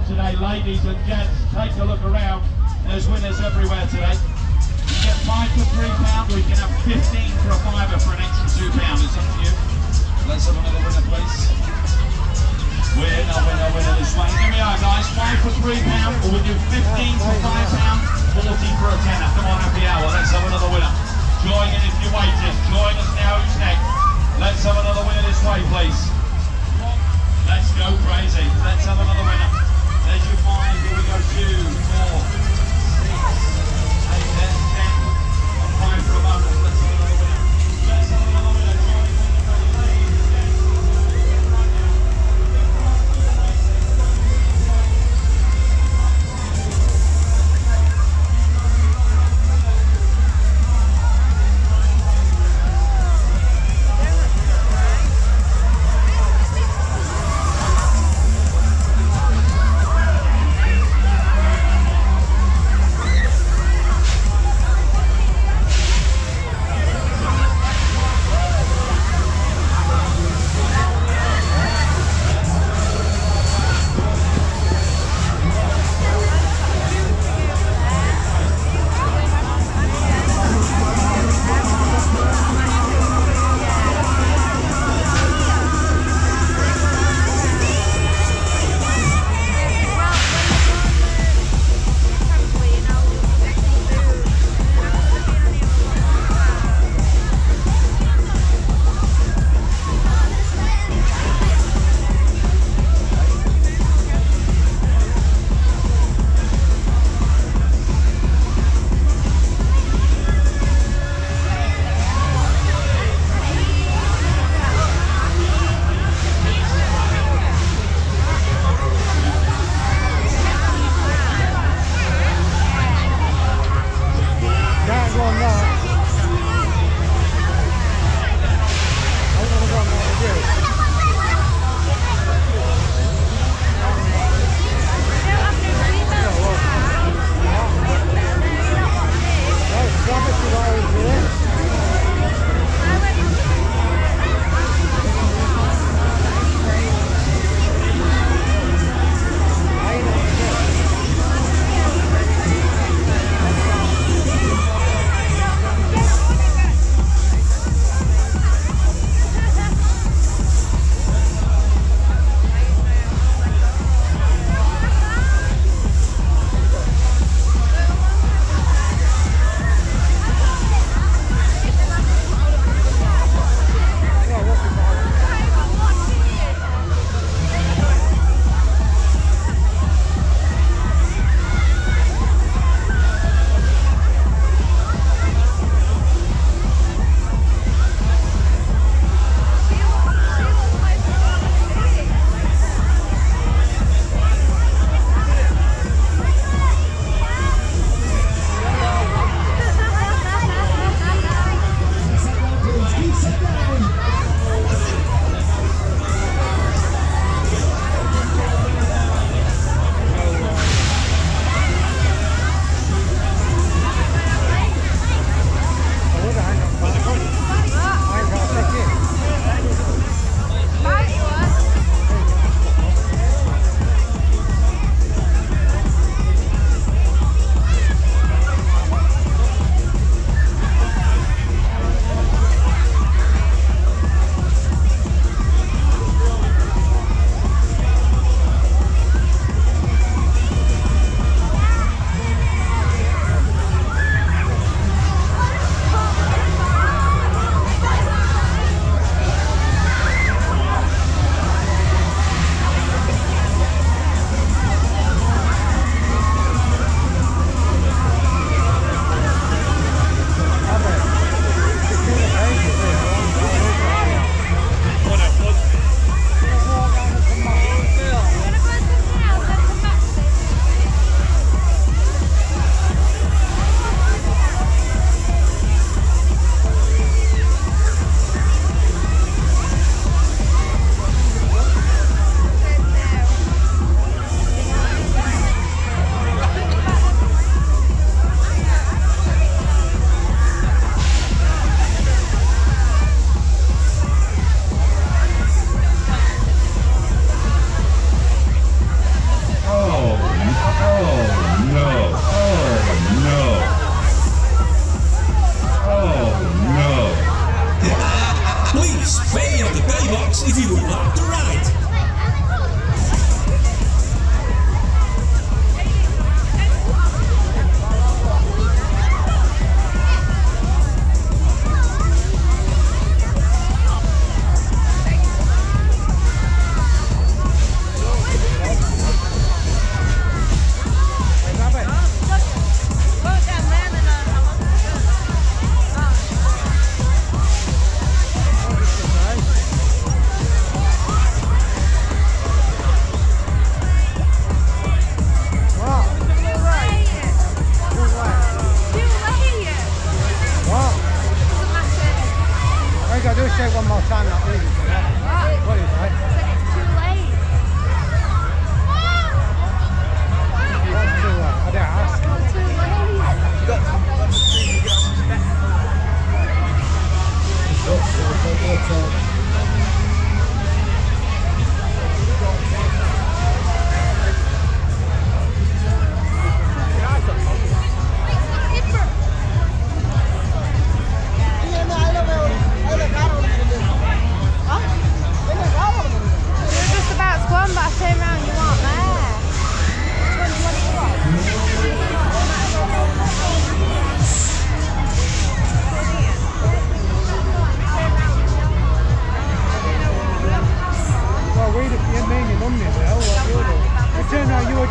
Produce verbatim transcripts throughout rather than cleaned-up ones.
today, ladies and gents. Take a look around. There's winners everywhere today. You get five for three pound, or you can have fifteen for a fiver for an extra two pound. It's up to you. Let's have another winner, please. Winner, winner, winner this way. Here we are, guys. Five for three pound, or we do fifteen for five pound, forty for a tenner. Come on, happy hour. Let's have another winner. Join in if you're waiting. Join us now. Who's next? Let's have another winner this way, please. Let's go crazy. Let's have another winner. There's your five. Here we go. Two, four, six, eight, ten, ten. And five for a bonus. Let's have another winner. Let's have another winner. Join in the ready, ladies and gents. Right now.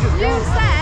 You said